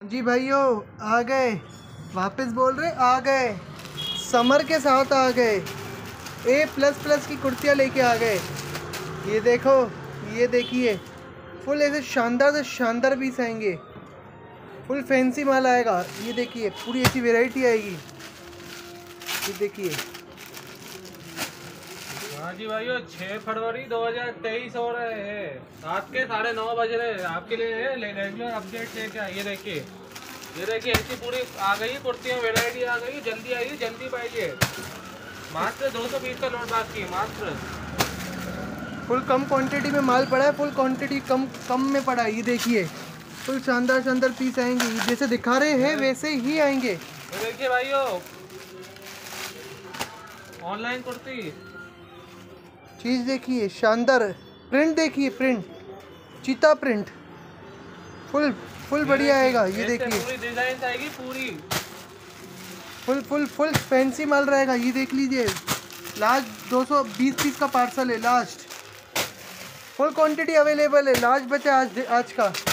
जी भाइयों, आ गए। वापस बोल रहे आ गए। समर के साथ आ गए। A++ की कुर्तियाँ लेके आ गए। ये देखो, ये देखिए, फुल ऐसे शानदार से शानदार पीस आएंगे। फुल फैंसी माल आएगा। ये देखिए, पूरी ऐसी वैरायटी आएगी। ये देखिए। हाँ जी भाइयों, 6 फरवरी 2023 हो रहे हैं। रात के 9:30 बज रहे हैं। आपके लिए रेगुलर अपडेट लेके आइए। ये देखिए ऐसी पूरी आ गई कुर्तियाँ, वैरायटी आ गई। जल्दी आइए, जल्दी पाइए। मात्र 220 का नोट बाकी है। मात्र फुल कम क्वांटिटी में माल पड़ा है। फुल क्वांटिटी कम में पड़ा है। ये देखिए, फुल शानदार शानदार पीस आएंगे। जैसे दिखा रहे हैं वैसे ही आएंगे। ये देखिए भाइयों, ऑनलाइन कुर्ती। चीज़ देखिए, शानदार प्रिंट देखिए, प्रिंट चीता प्रिंट फुल फुल बढ़िया आएगा। ये देखिए, पूरी डिजाइन आएगी पूरी। फुल फुल फुल फैंसी माल रहेगा। ये देख लीजिए, लास्ट 220 पीस का पार्सल है। लास्ट फुल क्वांटिटी अवेलेबल है। लास्ट बचा आज का।